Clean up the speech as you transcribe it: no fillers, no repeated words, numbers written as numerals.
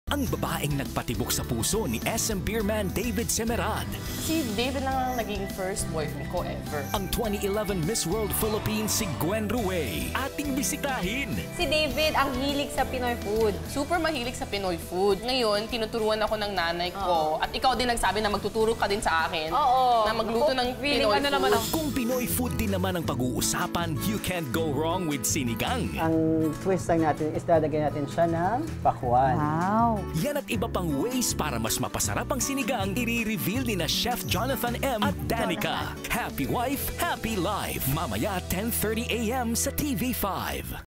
ang babaeng nagpatibok sa puso ni SM Beerman David Semerad. Si David lang ang naging first boyfriend ko ever. Ang 2011 Miss World Philippines si Gwen Ruey. Ating bisitahin. Si David ang hilig sa Pinoy food. Super mahilig sa Pinoy food. Ngayon, tinuturuan ako ng nanay ko. At ikaw din nagsabi na magtuturo ka din sa akin. Oo. Na magluto ng Pinoy food. naman Kung Pinoy food din naman ang pag-uusapan, you can't go wrong with sinigang. Ang twist lang natin is lalagyan natin siya ng pakwan. Wow. Yan at iba pang ways para mas mapasarap ang sinigang, i-reveal ni na Chef Jonathan M. at Danica. Happy wife, happy life. Mamaya 10:30 a.m. sa TV5.